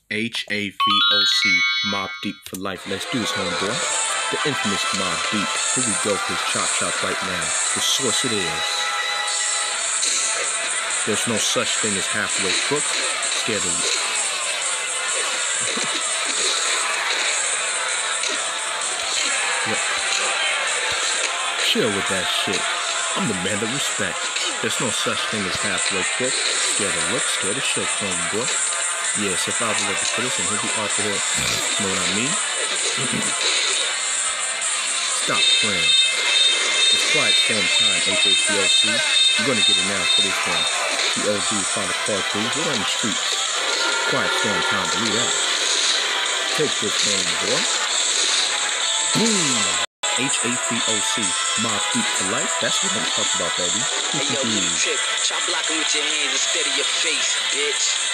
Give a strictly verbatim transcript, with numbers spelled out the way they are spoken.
H A V O C, Mob Deep for life. Let's do this, homeboy. The infamous Mob Deep. Here we go for his Chopshop right now. The source it is. There's no such thing as halfway crooks. Scared of you. Yep. Chill with that shit. I'm the man of respect. There's no such thing as halfway crook. Scared of look, scared of shit, homeboy. Yes, if I was looking for this and he'll be off the hook. Know what I mean? Stop playing. It's quiet storm time, H A V O C. You're gonna get announced for this one. The O D Father Part three. We're on the streets. Quiet storm time, believe that. Take this home, boy. Boom! H A V O C, Mob Deep for life. That's what I'm talking about, baby. Hey, yo, little trick. Try blocking with your hands instead of your face, bitch.